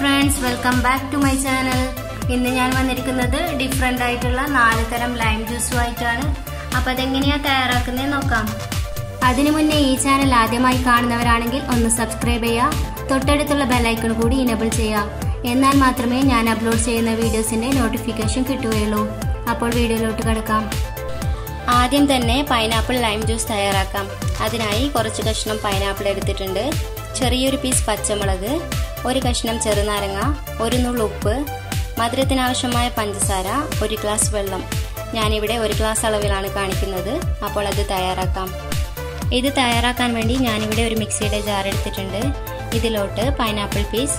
friends, welcome back to my channel. ഇന്ന് ഞാൻ വന്നിരിക്കുന്നത് ഡിഫറെന്റ് ആയിട്ടുള്ള 4 തരം ലൈം ജ്യൂസുമായിട്ടാണ്. അപ്പോൾ അതെങ്ങനെയാ തയ്യാറാക്കുന്നത് നോക്കാം. അതിനു മുന്നേ ഈ ചാനൽ ആദ്യമായി കാണുന്നവരാണെങ്കിൽ ഒന്ന് സബ്സ്ക്രൈബ് ചെയ്യുക. തൊട്ടടുത്തുള്ള ബെൽ ഐക്കൺ കൂടി എനേബിൾ ചെയ്യുക. എന്നാൽ മാത്രമേ ഞാൻ അപ്ലോഡ് ചെയ്യുന്ന വീഡിയോസിന്റെ നോട്ടിഫിക്കേഷൻ കിട്ടുകയുള്ളൂ. അപ്പോൾ വീഡിയോയിലോട്ട് കടക്കാം. ആദ്യം തന്നെ പൈനാപ്പിൾ ലൈം ജ്യൂസ് തയ്യാറാക്കാം. അതിനായി കുറച്ച് കഷ്ണം പൈനാപ്പിൾ എടുത്തിട്ടുണ്ട്, ചെറിയൊരു പീസ് പച്ചമുളക്, ഒരു കഷ്ണം ചെറുനാരങ്ങ, ഒരു നുള്ളു ഉപ്പ്, മധുരത്തിനാവശ്യമായ പഞ്ചസാര, ഒരു ഗ്ലാസ് വെള്ളം. ഞാനിവിടെ ഒരു ഗ്ലാസ് അളവിലാണ് കാണിക്കുന്നത്. അപ്പോൾ അത് തയ്യാറാക്കാം. ഇത് തയ്യാറാക്കാൻ വേണ്ടി ഞാനിവിടെ ഒരു മിക്സിയുടെ ജാർ എടുത്തിട്ടുണ്ട്. ഇതിലോട്ട് പൈനാപ്പിൾ പീസ്,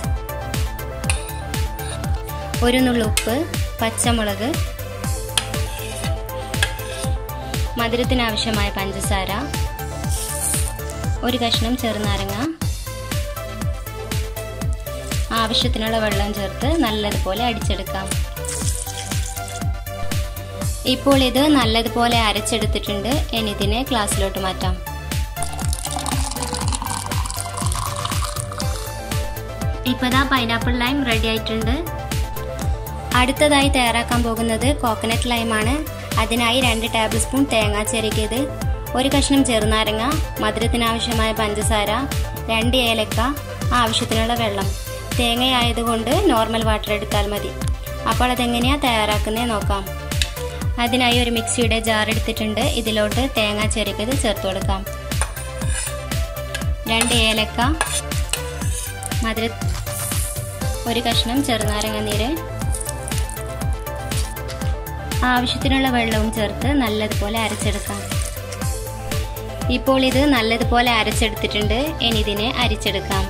ഒരു നുള്ളു ഉപ്പ്, പച്ചമുളക്, മധുരത്തിനാവശ്യമായ പഞ്ചസാര, ഒരു കഷ്ണം ചെറുനാരങ്ങ, ആവശ്യത്തിനുള്ള വെള്ളം ചേർത്ത് നല്ലതുപോലെ അടിച്ചെടുക്കാം. ഇപ്പോൾ ഇത് നല്ലതുപോലെ അരച്ചെടുത്തിട്ടുണ്ട്. ഇനി ഇതിനെ ഗ്ലാസ്സിലോട്ട് മാറ്റാം. ഇപ്പതാ പൈനാപ്പിൾ ലൈം റെഡി ആയിട്ടുണ്ട്. അടുത്തതായി തയ്യാറാക്കാൻ പോകുന്നത് കോക്കനട്ട് ലൈമാണ്. അതിനായി 2 ടേബിൾ സ്പൂൺ തേങ്ങ ചിരകിയത്, ഒരു കഷ്ണം ചെറുനാരങ്ങ, മധുരത്തിനാവശ്യമായ പഞ്ചസാര, 2 ഏലക്ക, ആവശ്യത്തിനുള്ള വെള്ളം. തേങ്ങയായതുകൊണ്ട് നോർമൽ വാട്ടർ എടുത്താൽ മതി. അപ്പോൾ അതെങ്ങനെയാ തയ്യാറാക്കുന്നത് നോക്കാം. അതിനായി ഒരു മിക്സിയുടെ ജാർ എടുത്തിട്ടുണ്ട്. ഇതിലോട്ട് തേങ്ങ ചിരകിയത് ചേർത്ത് കൊടുക്കാം. 2 ഏലക്ക, ഒരു കഷ്ണം ചെറുനാരങ്ങ നീര്, ആവശ്യത്തിനുള്ള വെള്ളവും ചേർത്ത് നല്ലതുപോലെ അരച്ചെടുക്കാം. ഇപ്പോൾ ഇത് നല്ലതുപോലെ അരച്ചെടുത്തിട്ടുണ്ട്. ഇനി ഇതിനെ അരിച്ചെടുക്കാം.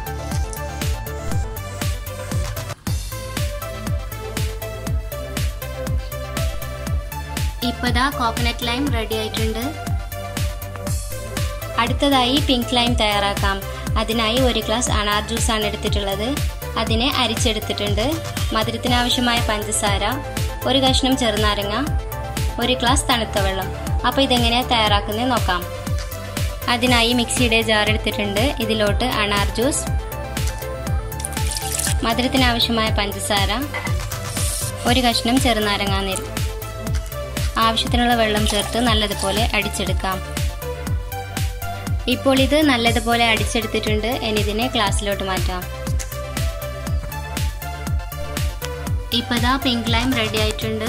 ഇപ്പതാ കോക്കനട്ട് ലൈം റെഡി ആയിട്ടുണ്ട്. അടുത്തതായി പിങ്ക് ലൈം തയ്യാറാക്കാം. അതിനായി ഒരു ഗ്ലാസ് അനാർ ജ്യൂസ് ആണ് എടുത്തിട്ടുള്ളത്. അതിനെ അരിച്ചെടുത്തിട്ടുണ്ട്. മധുരത്തിനാവശ്യമായ പഞ്ചസാര, ഒരു കഷ്ണം ചെറുനാരങ്ങ, ഒരു ഗ്ലാസ് തണുത്ത വെള്ളം. അപ്പോൾ ഇതെങ്ങനെയാണ് തയ്യാറാക്കുന്നത് നോക്കാം. അതിനായി മിക്സിയുടെ ജാർ എടുത്തിട്ടുണ്ട്. ഇതിലോട്ട് അനാർ ജ്യൂസ്, മധുരത്തിനാവശ്യമായ പഞ്ചസാര, ഒരു കഷ്ണം ചെറുനാരങ്ങ നീര്, ആവശ്യത്തിനുള്ള വെള്ളം ചേർത്ത് നല്ലതുപോലെ അടിച്ചെടുക്കാം. ഇപ്പോൾ ഇത് നല്ലതുപോലെ അടിച്ചെടുത്തിട്ടുണ്ട്. ഇനി ഇതിനെ ഗ്ലാസ്സിലോട്ട് മാറ്റാം. ഇപ്പതാ പിങ്ക് ലൈം റെഡി ആയിട്ടുണ്ട്.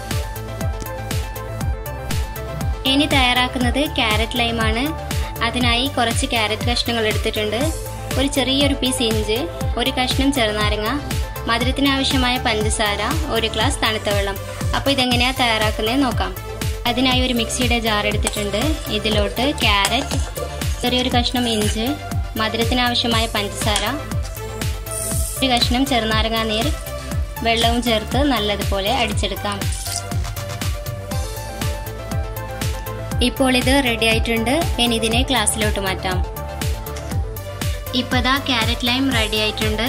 ഇനി തയ്യാറാക്കുന്നത് ക്യാരറ്റ് ലൈമാണ്. അതിനായി കുറച്ച് ക്യാരറ്റ് കഷ്ണങ്ങൾ എടുത്തിട്ടുണ്ട്, ഒരു ചെറിയൊരു പീസ് ഇഞ്ചി, ഒരു കഷ്ണം ചെറുനാരങ്ങ, മധുരത്തിനാവശ്യമായ പഞ്ചസാര, ഒരു ഗ്ലാസ് തണുത്ത വെള്ളം. അപ്പോൾ ഇതെങ്ങനെയാ തയ്യാറാക്കുന്നത് നോക്കാം. അതിനായി ഒരു മിക്സിയുടെ ജാർ എടുത്തിട്ടുണ്ട്. ഇതിലോട്ട് ക്യാരറ്റ്, ചെറിയൊരു കഷ്ണം ഇഞ്ചി, മധുരത്തിനാവശ്യമായ പഞ്ചസാര, ഒരു കഷ്ണം ചെറുനാരങ്ങ നീര്, വെള്ളവും ചേർത്ത് നല്ലതുപോലെ അടിച്ചെടുക്കാം. ഇപ്പോൾ ഇത് റെഡി ആയിട്ടുണ്ട്. ഇനി ഇതിനെ ഗ്ലാസ്സിലോട്ട് മാറ്റാം. ഇപ്പതാ ക്യാരറ്റ് ലൈം റെഡി ആയിട്ടുണ്ട്.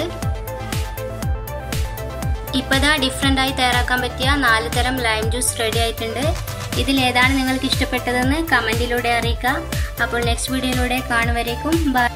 ഇപ്പതാ ഡിഫറെന്റ് ആയി തയ്യാറാക്കാൻ പറ്റിയ 4 തരം ലൈം ജ്യൂസ് റെഡി ആയിട്ടുണ്ട്. ഇതിൽ ഏതാണ് നിങ്ങൾക്ക് ഇഷ്ടപ്പെട്ടതെന്ന് കമന്റിലൂടെ അറിയിക്കുക. അപ്പോൾ നെക്സ്റ്റ് വീഡിയോയിലൂടെ കാണുവരേക്കും ബൈ.